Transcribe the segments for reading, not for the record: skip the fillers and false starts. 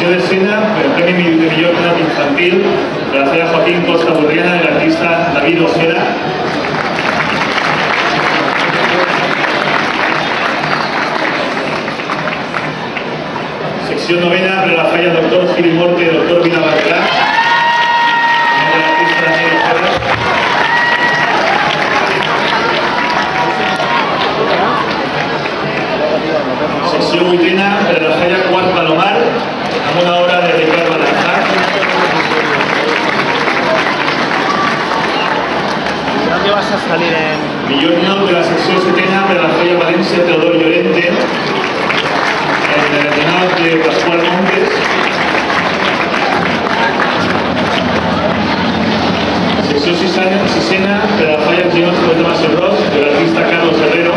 Secció d'escena, el Premi de Millor Canat Infantil de la Falla Joaquín Costa Burriana del artista David Ojeda. Secció novena per a la Falla Doctor Gil Morte i Doctor Vila Barberà del artista Daniel Ojeda. Secció vuitena per a la Falla Quart Palomar amb una obra de Ricard Balanzar. ¿Dónde vas a salir en...? Millor ninot de la secció setena per a la Falla València Teodor Llorente en el ninot de Pascual Montes. Secció sisena per a la Falla Ninot de Tomàs Ros de l'artista Carlos Herrero.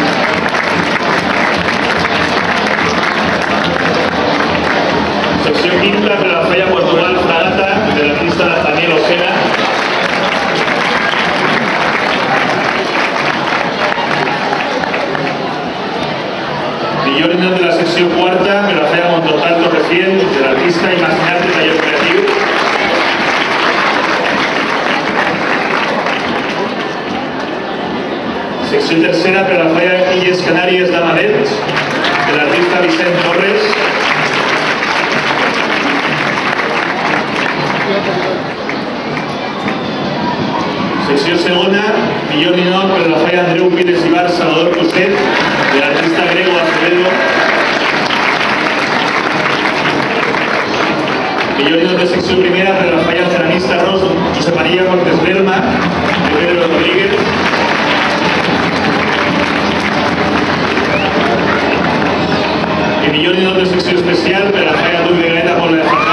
Secció quinta per a la Falla Portugal Fragata de l'artista Daniel Ojeda. Millor ninot de la secció quarta per a la Falla Montotal Torrecient de l'artista Imaginarte Taller Creatiu. Secció tercera per a la Falla Illes Canàries d'Amadet de l'artista Vicent Torres. Secció segona, millor ninot per a la Falla Andreu Pires Ibar Salvador Coset de l'artista Grego Acevedo. Millor ninot de secció primera per a la Falla Ceramista Ros Josep María Cortés Lerma de Pedro Rodríguez. I millor ninot de secció especial per a la Falla Duc de Gaeta Pola de Fernández